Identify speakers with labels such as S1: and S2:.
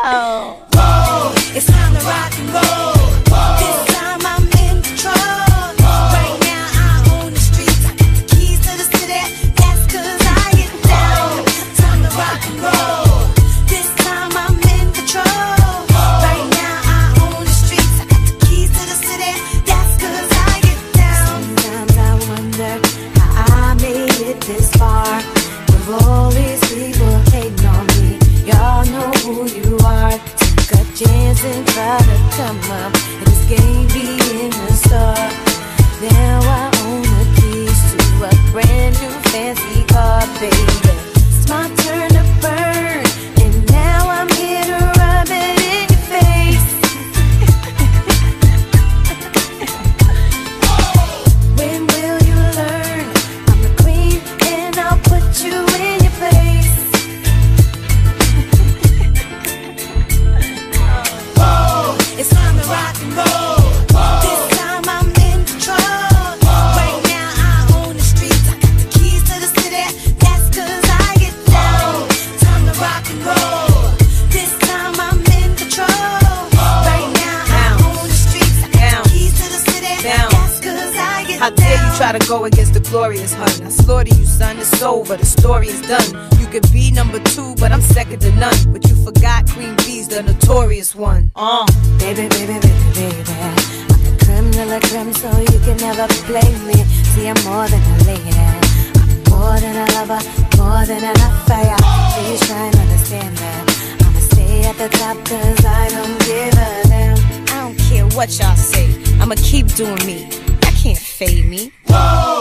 S1: Whoa. Whoa. It's time to rock and roll. This time I'm in control. Right now I own the streets. I got the keys to the city. That's 'cause I get down. Time to rock and roll. This time I'm in control. Right now I own the streets. I got the keys to the city. That's 'cause I get down. Sometimes I wonder how I made it this far. With all these people hating on me, y'all know who you are. Took a chance and tried to come up, and this game be in the start. Now I own the keys to a brand new fancy car, baby. It's my turn to burn, and now I'm here to rub it in your face. When will you learn? I'm the queen, and I'll put you in your place. Whoa, it's time to rock and roll. This time I'm in control. Right now I own the streets. I got the keys to the city. That's 'cause I get down. Time to rock and roll. This time I'm in control. Right now I own the streets. I got the keys to the city. That's 'cause I get down.
S2: How dare you try to go against the glorious hun? I slaughter you, son, it's over, the story is done. You could be number 2, but I'm second to none. But you forgot Queen B's the notorious one.
S1: Baby, baby, baby, baby, I'm the creme de la creme, so you can never play me. See, I'm more than a lady, I'm more than a lover, more than an affair. Please try and understand that I'ma stay at the top 'cause I don't give a damn.
S2: I don't care what y'all say, I'ma keep doing me. That can't fade me.
S1: Whoa.